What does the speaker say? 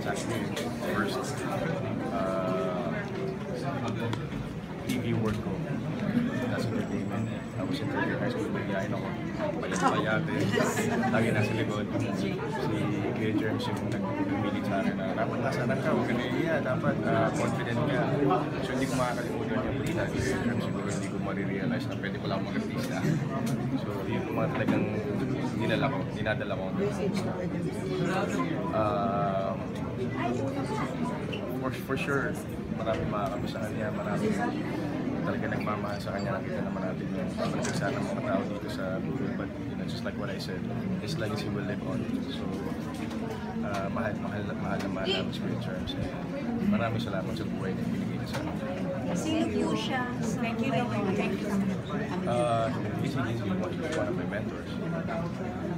actually first TV work ko. Nasa entertainment. I was in third year high school, bigyain ako. Payat-payate. Lagi nasa likod. Si Kuya Germs yung nag-umilit sa akin na dapat nasa lang ka, huwag ka naiiya, dapat confident ka. So hindi ko makakalimutan yung pagkita ni Kuya Germs. Siguro hindi ko marirealize na pwede ko lang mag-artista. So yun yung mga talagang dinadala ko. For sure, marami makakami sa kanya, marami talaga nagmamahal sa kanya. Nakita naman natin yung pagkakasya ng mga tao dito sa Google. But you know, just like what I said, his legacy will live on. So, mahal naman si Kuya Germs. Maraming salamat sa buhay na binigay niya sa akin. Thank you siya. Thank you. He's one of my mentors.